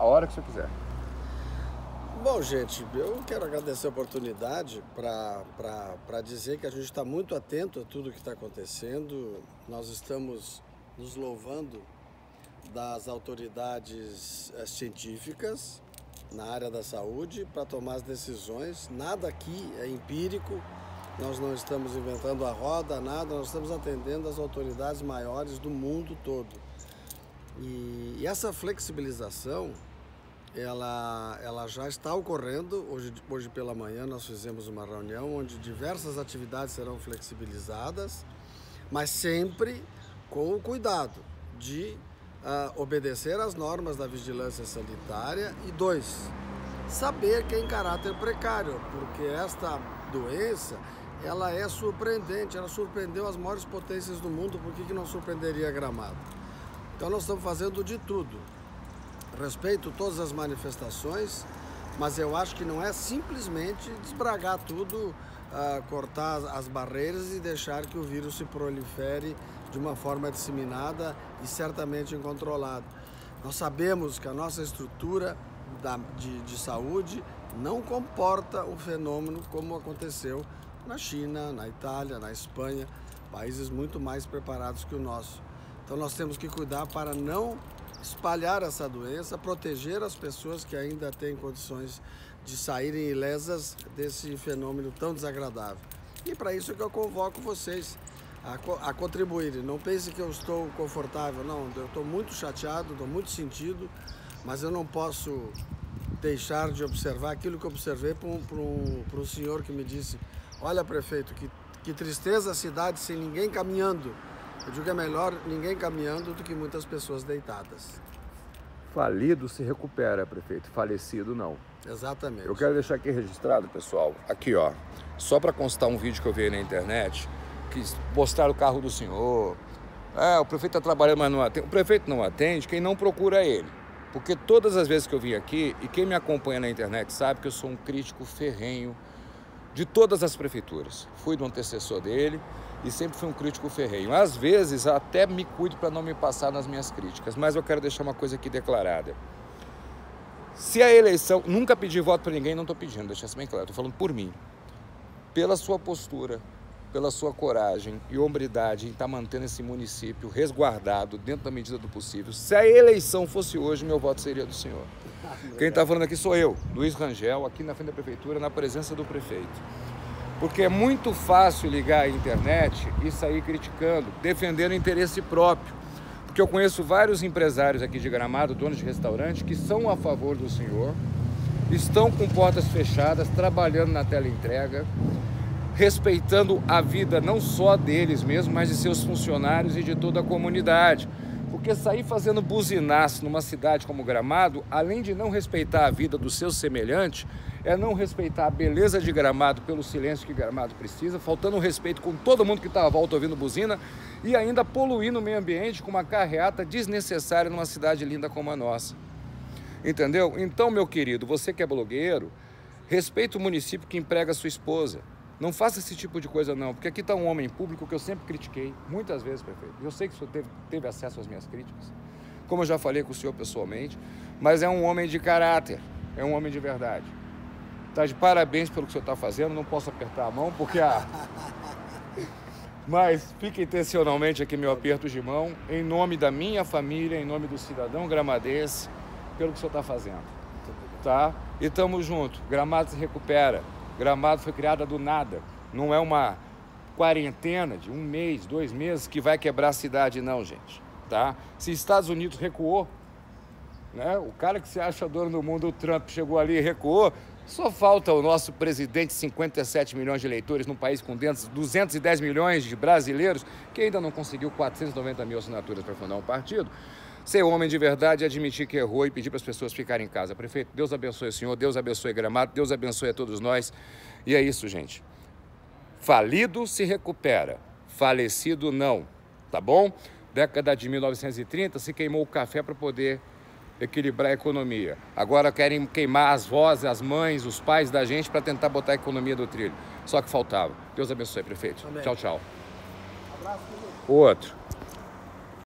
hora que você quiser. Bom, gente, eu quero agradecer a oportunidade para dizer que a gente está muito atento a tudo que está acontecendo. Nós estamos nos louvando das autoridades científicas na área da saúde para tomar as decisões. Nada aqui é empírico, nós não estamos inventando a roda, nada, nós estamos atendendo as autoridades maiores do mundo todo. E essa flexibilização, ela já está ocorrendo. Hoje pela manhã nós fizemos uma reunião onde diversas atividades serão flexibilizadas, mas sempre com o cuidado de obedecer às normas da vigilância sanitária e 2, saber que é em caráter precário, porque esta doença, ela é surpreendente, ela surpreendeu as maiores potências do mundo, por que não surpreenderia Gramado? Então nós estamos fazendo de tudo. Respeito todas as manifestações, mas eu acho que não é simplesmente desbragar tudo, cortar as barreiras e deixar que o vírus se prolifere de uma forma disseminada e certamente incontrolada. Nós sabemos que a nossa estrutura de saúde não comporta um fenômeno como aconteceu na China, na Itália, na Espanha, países muito mais preparados que o nosso. Então nós temos que cuidar para não espalhar essa doença, proteger as pessoas que ainda têm condições de saírem ilesas desse fenômeno tão desagradável. E para isso é que eu convoco vocês a contribuírem. Não pense que eu estou confortável, não, eu estou muito chateado, estou muito sentido, mas eu não posso deixar de observar aquilo que eu observei para um senhor que me disse: olha, prefeito, que tristeza a cidade sem ninguém caminhando. Eu digo que é melhor ninguém caminhando do que muitas pessoas deitadas. Falido se recupera, prefeito. Falecido, não. Exatamente. Eu quero deixar aqui registrado, pessoal, aqui, ó, só para constar um vídeo que eu vi na internet, que postaram o carro do senhor. O prefeito está trabalhando, mas não atende. O prefeito não atende quem não procura ele. Porque todas as vezes que eu vim aqui, e quem me acompanha na internet sabe que eu sou um crítico ferrenho de todas as prefeituras. Fui do antecessor dele e sempre fui um crítico ferrenho. Às vezes até me cuido para não me passar nas minhas críticas, mas eu quero deixar uma coisa aqui declarada. Se a eleição... Nunca pedi voto para ninguém, não estou pedindo, deixa isso bem claro, estou falando por mim. Pela sua postura, pela sua coragem e hombridade em estar mantendo esse município resguardado dentro da medida do possível. Se a eleição fosse hoje, meu voto seria do senhor. Quem está falando aqui sou eu, Luiz Rangel, aqui na frente da prefeitura, na presença do prefeito. Porque é muito fácil ligar a internet e sair criticando, defendendo interesse próprio. Porque eu conheço vários empresários aqui de Gramado, donos de restaurante, que são a favor do senhor, estão com portas fechadas, trabalhando na teleentrega, respeitando a vida não só deles mesmos, mas de seus funcionários e de toda a comunidade. Porque sair fazendo buzinaço numa cidade como Gramado, além de não respeitar a vida do seu semelhante, é não respeitar a beleza de Gramado pelo silêncio que Gramado precisa, faltando respeito com todo mundo que está à volta ouvindo buzina e ainda poluindo o meio ambiente com uma carreata desnecessária numa cidade linda como a nossa. Entendeu? Então, meu querido, você que é blogueiro, respeita o município que emprega a sua esposa. Não faça esse tipo de coisa não, porque aqui está um homem público que eu sempre critiquei, muitas vezes, prefeito. Eu sei que o senhor teve acesso às minhas críticas, como eu já falei com o senhor pessoalmente, mas é um homem de caráter, é um homem de verdade. Tá de parabéns pelo que o senhor está fazendo, não posso apertar a mão, porque Mas fica intencionalmente aqui meu aperto de mão, em nome da minha família, em nome do cidadão gramadense, pelo que o senhor está fazendo, tá? E estamos juntos, Gramado se recupera. Gramado foi criada do nada, não é uma quarentena de 1 mês, 2 meses que vai quebrar a cidade não, gente, tá? Se Estados Unidos recuou, né? O cara que se acha dono do mundo, o Trump, chegou ali e recuou, só falta o nosso presidente, 57 milhões de eleitores num país com 210 milhões de brasileiros, que ainda não conseguiu 490 mil assinaturas para fundar um partido, ser homem de verdade, admitir que errou e pedir para as pessoas ficarem em casa. Prefeito, Deus abençoe o senhor, Deus abençoe Gramado, Deus abençoe a todos nós. E é isso, gente. Falido se recupera, falecido não, tá bom? Década de 1930 se queimou o café para poder equilibrar a economia. Agora querem queimar as vozes, as mães, os pais da gente para tentar botar a economia do trilho. Só que faltava. Deus abençoe, prefeito. Amém. Tchau, tchau. Abraço. Outro.